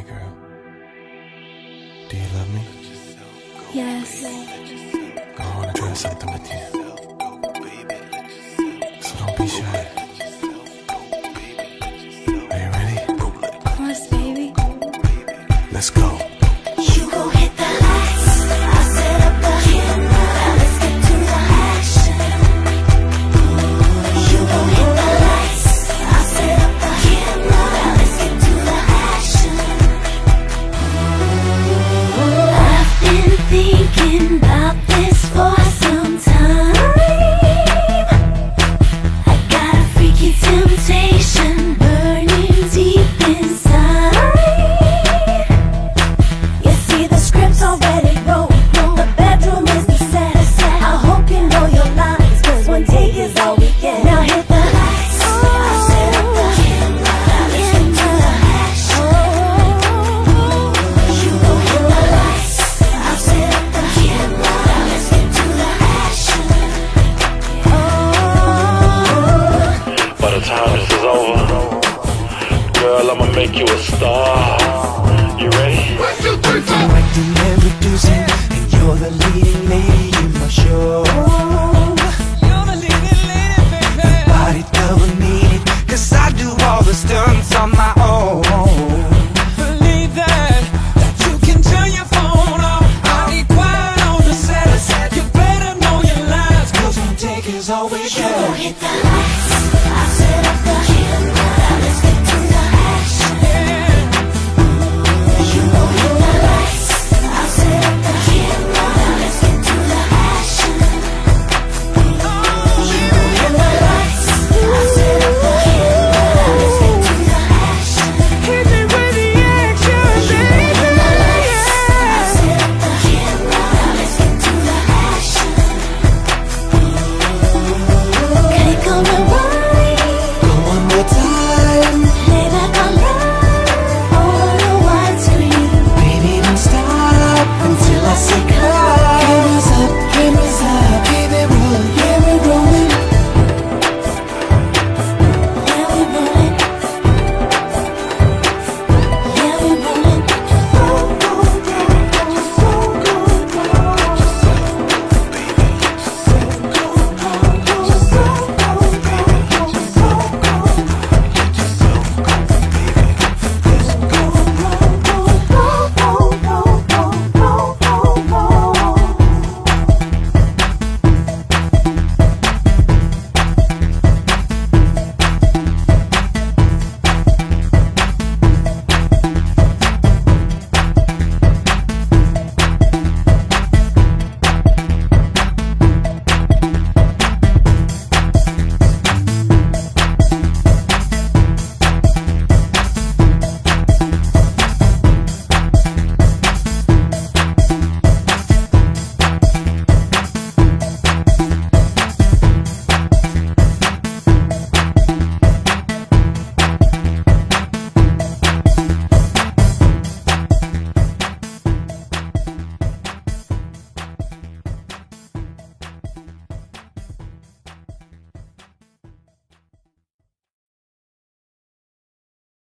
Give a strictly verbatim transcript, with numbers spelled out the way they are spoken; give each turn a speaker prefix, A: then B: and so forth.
A: girl. Do you love me?
B: Yes.
A: I wanna try something with you. So don't be shy. Are you ready?
B: Of course, baby.
A: Let's go.
B: You gon' hit the lights, I'll set up the camera. Now let's get to the action. You gon' hit the lights, I'll set up the camera. Now let's get to the action. I've been thinking about this for some time. I got a freaky temptation burning deep inside. You see the script's already wrote. The bedroom is the set. I hope you know your lines, cause one take is all we get. Now hit the lights, I'll set up the camera. Now let's get to the action. You gon' hit the lights, I'll set up the camera. Now let's get to the action.
C: By the time this is over, girl, I'ma make you a star. You ready?
D: Directing and producing, and you're the leading lady in my show. You're the leading lady, baby. Body double needed, cause I do all the stunts on my own. Believe that, that you can turn your phone off. I'll be quiet on the set. You better know your lines, cause one take is all we
B: You
D: get.
B: gon' hit the